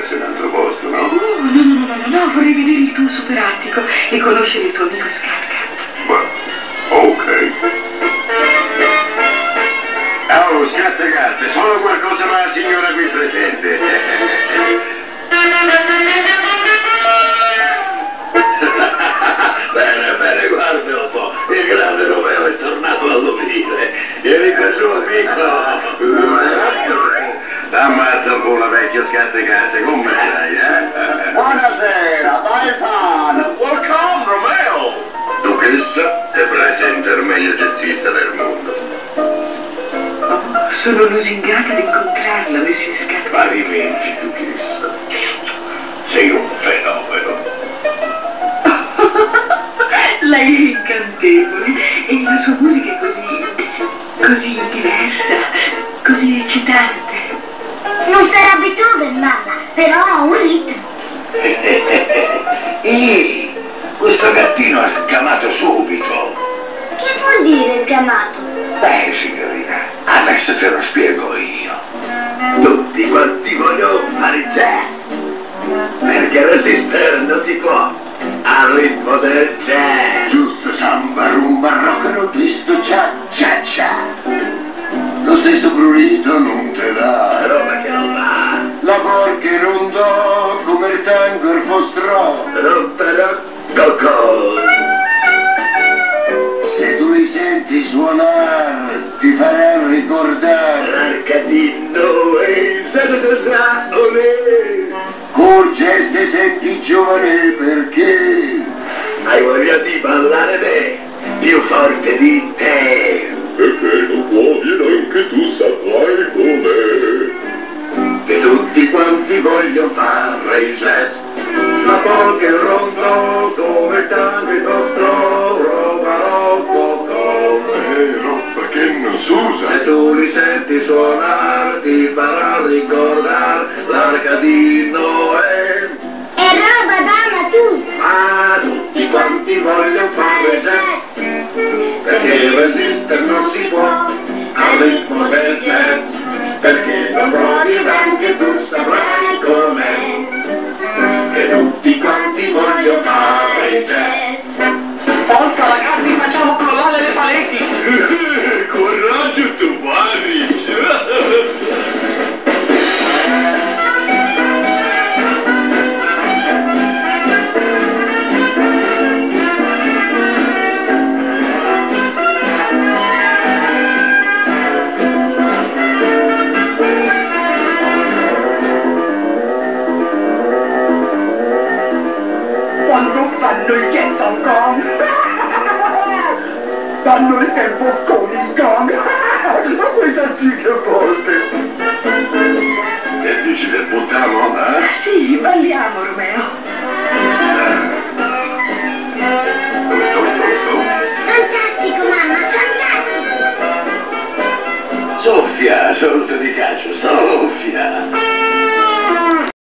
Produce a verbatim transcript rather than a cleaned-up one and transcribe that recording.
trovarsi in un altro posto, no? Oh, no, no, no, no, no, vorrei vedere il tuo superattico e conoscere il tuo amico Scat-Cat. Beh, ok. Oh, Scat-Cat, solo qualcosa per la signora qui presente. Bene, bene, guarda un po', il grande Romeo è tornato all'ovile. Vieni con il suo amico. Ammazza un po' la vecchia Scat-Cat, come stai, eh? Buonasera, paesano. Welcome, Romeo. Duchessa è presente il meglio jazzista del mondo. Oh, sono lusingata di incontrarla, Monsieur Scat-Cat. Parimenti, Duchessa. Sei un fenomeno. Lei è incantevole e la sua musica è così, così diversa, così eccitante. Non sarà Beethoven, mamma, però ha un ritmo. Ehi, questo gattino ha scamato subito. Che vuol dire sgamato? Beh, signorina, adesso te lo spiego io. Tutti quanti vogliono fare jazz, perché resistere non si può al ritmo del jazz. Giusto samba, rumba, rock and roll, twist, cia cia cia. Lo stesso prurito non te dà, roba che non va. La porca rondò come il tango il fostrò. Rompere cocco. Se tu li senti suonare, ti farà ricordare l'Arcadino e sa sa sa olè. Corge se senti giovane perché hai voglia di ballare me, più forte di te. Perché non puoi neanche tu saprai com'è. Che tutti quanti vogliono fare il jazz, ma poi che rondo come il tango il nostro roba rocco come roba che non s'usa. Se tu li senti suonare ti farà ricordare l'Arcadino e È roba da tu. ma tutti quanti vogliono fare jazz, perché resistere non si può al ritmo del jazz, perché lo provi anche tu saprai com'è, che tutti quanti vogliono fare jazz. Forza ragazzi, facciamo crollare le paleti. Coraggio tu Maric. Quando fanno il jazz Hong Kong, danno il tempo con il gong. Ma questa sì che volte. E dici che buttiamo, eh? Sì, balliamo, Romeo.